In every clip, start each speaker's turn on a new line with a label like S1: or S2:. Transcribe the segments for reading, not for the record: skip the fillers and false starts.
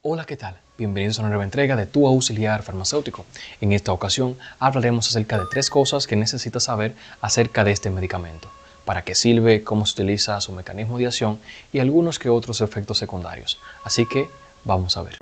S1: Hola, ¿qué tal? Bienvenidos a una nueva entrega de Tu Auxiliar Farmacéutico. En esta ocasión hablaremos acerca de 3 cosas que necesitas saber acerca de este medicamento. Para qué sirve, cómo se utiliza, su mecanismo de acción y algunos que otros efectos secundarios. Así que vamos a ver.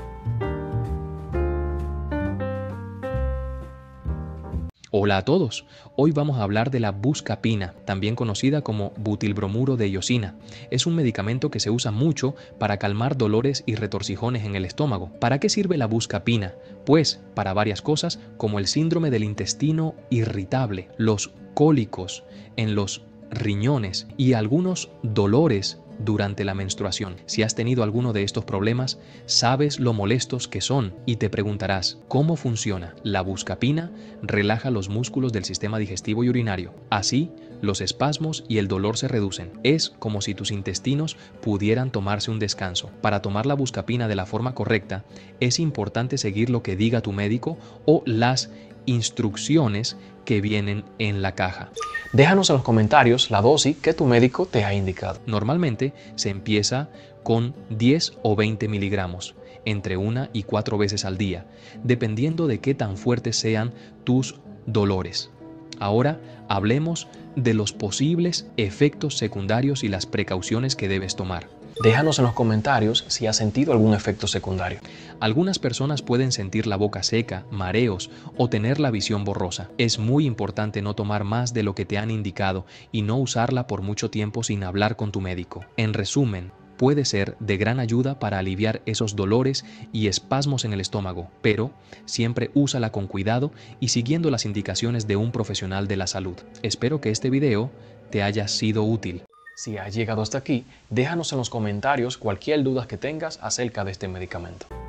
S2: Hola a todos, hoy vamos a hablar de la buscapina, también conocida como butilbromuro de iosina. Es un medicamento que se usa mucho para calmar dolores y retorcijones en el estómago. ¿Para qué sirve la buscapina? Pues para varias cosas como el síndrome del intestino irritable, los cólicos en los riñones y algunos dolores durante la menstruación. Si has tenido alguno de estos problemas, sabes lo molestos que son y te preguntarás, ¿cómo funciona? La buscapina relaja los músculos del sistema digestivo y urinario. Así, los espasmos y el dolor se reducen. Es como si tus intestinos pudieran tomarse un descanso. Para tomar la buscapina de la forma correcta, es importante seguir lo que diga tu médico o las instrucciones que vienen en la caja.
S1: Déjanos en los comentarios la dosis que tu médico te ha indicado.
S2: Normalmente se empieza con 10 o 20 miligramos, entre 1 y 4 veces al día, dependiendo de qué tan fuertes sean tus dolores. Ahora hablemos de los posibles efectos secundarios y las precauciones que debes tomar.
S1: Déjanos en los comentarios si has sentido algún efecto secundario.
S2: Algunas personas pueden sentir la boca seca, mareos o tener la visión borrosa. Es muy importante no tomar más de lo que te han indicado y no usarla por mucho tiempo sin hablar con tu médico. En resumen, puede ser de gran ayuda para aliviar esos dolores y espasmos en el estómago, pero siempre úsala con cuidado y siguiendo las indicaciones de un profesional de la salud. Espero que este video te haya sido útil.
S1: Si has llegado hasta aquí, déjanos en los comentarios cualquier duda que tengas acerca de este medicamento.